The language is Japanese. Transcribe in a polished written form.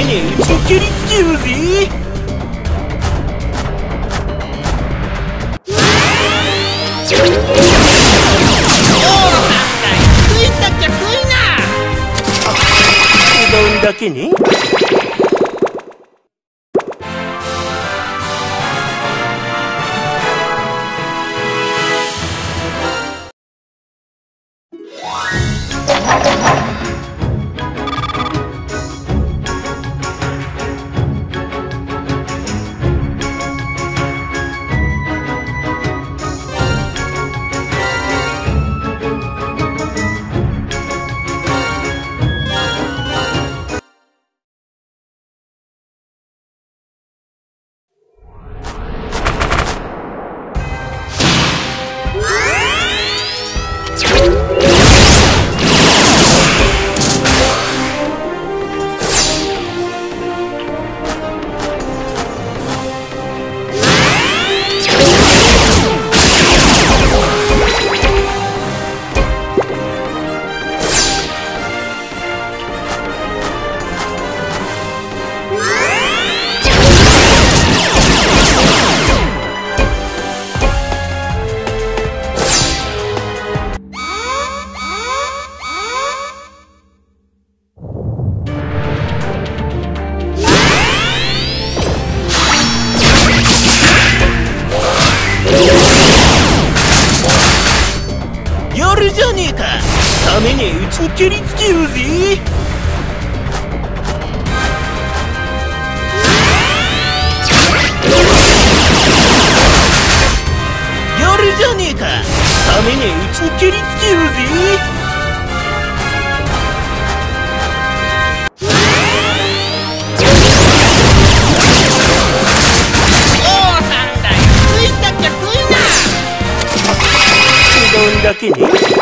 めに打ち蹴りつけようぜ。うどんだけね。じゃねえか。ために打ち蹴りつけようぜ。やるじゃねえか。ために打ち蹴りつけようぜ。おうさんだよ。食いたきゃ食いな。うどんだけね。